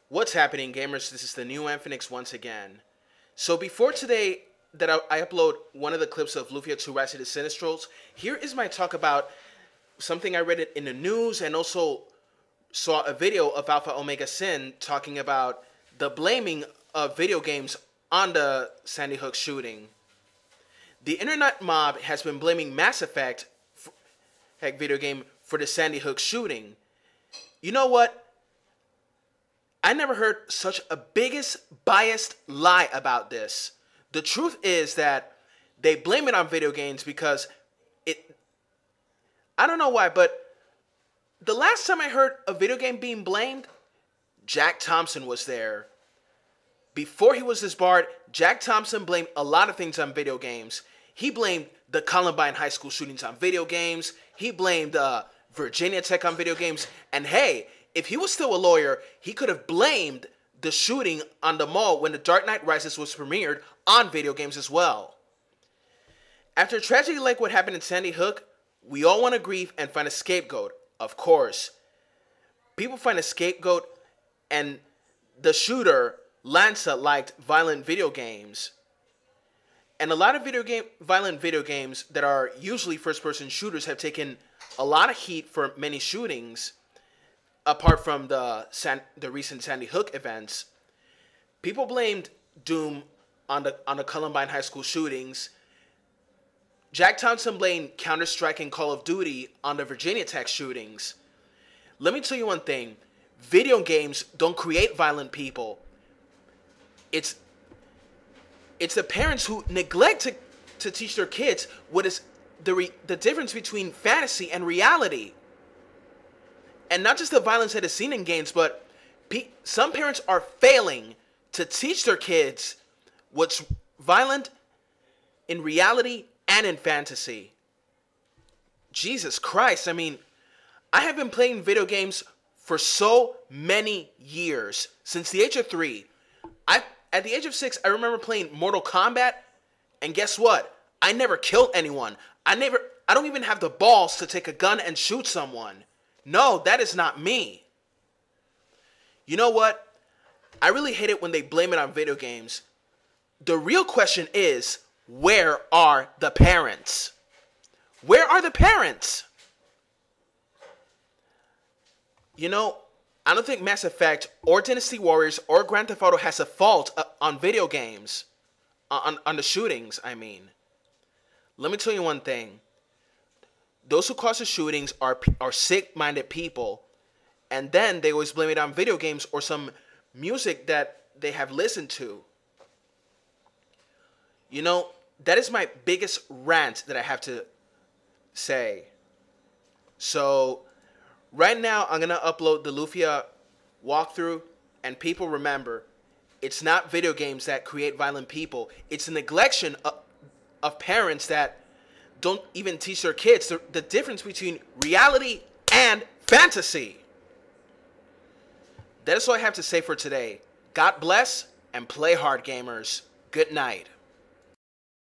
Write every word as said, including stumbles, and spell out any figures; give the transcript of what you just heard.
What's happening, gamers? This is the new Emphinix once again. So before today that I, I upload one of the clips of Lufia two Rise of the Sinistrals, here is my talk about something I read it in the news and also saw a video of Alpha Omega Sin talking about the blaming of video games on the Sandy Hook shooting. The internet mob has been blaming Mass Effect, heck, video game, for the Sandy Hook shooting. You know what? I never heard such a biggest biased lie about this. The truth is that they blame it on video games because it, I don't know why, but the last time I heard a video game being blamed, Jack Thompson was there. Before he was disbarred, Jack Thompson blamed a lot of things on video games. He blamed the Columbine High School shootings on video games. He blamed uh, Virginia Tech on video games. And hey, if he was still a lawyer, he could have blamed the shooting on the mall when The Dark Knight Rises was premiered on video games as well. After a tragedy like what happened in Sandy Hook, we all want to grieve and find a scapegoat, of course. People find a scapegoat, and the shooter, Lanza, liked violent video games. And a lot of video game, violent video games that are usually first-person shooters have taken a lot of heat for many shootings. Apart from the San, the recent Sandy Hook events, people blamed Doom on the on the Columbine High School shootings. Jack Thompson blamed Counter-Strike and Call of Duty on the Virginia Tech shootings. Let me tell you one thing: video games don't create violent people. It's it's the parents who neglect to to teach their kids what is the re, the difference between fantasy and reality. And not just the violence that is seen in games, but pe- some parents are failing to teach their kids what's violent in reality and in fantasy. Jesus Christ, I mean, I have been playing video games for so many years, since the age of three. I, at the age of six, I remember playing Mortal Kombat, and guess what? I never killed anyone. I never, I don't even have the balls to take a gun and shoot someone. No, that is not me. You know what? I really hate it when they blame it on video games. The real question is, where are the parents? Where are the parents? You know, I don't think Mass Effect or Dynasty Warriors or Grand Theft Auto has a fault uh, on video games. On, on the shootings, I mean. Let me tell you one thing. Those who cause the shootings are are sick-minded people, and then they always blame it on video games or some music that they have listened to. You know, that is my biggest rant that I have to say. So, right now, I'm going to upload the Lufia walkthrough, and people remember, it's not video games that create violent people. It's a neglection of, of parents that don't even teach their kids the, the difference between reality and fantasy. That is all I have to say for today. God bless and play hard, gamers. Good night.